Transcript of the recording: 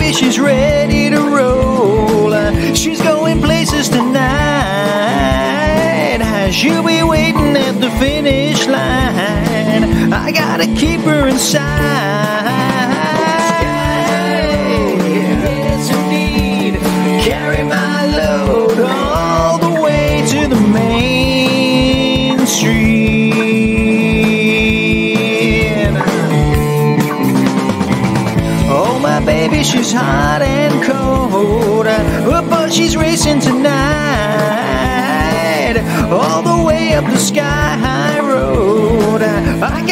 baby, she's ready to roll. She's going places tonight. She'll be waiting at the finish line. I gotta keep her inside. Yes, indeed. Carry my load all the way to the main street. Oh, my baby, she's hot and cold, but she's racing tonight all the way up the sky high road. I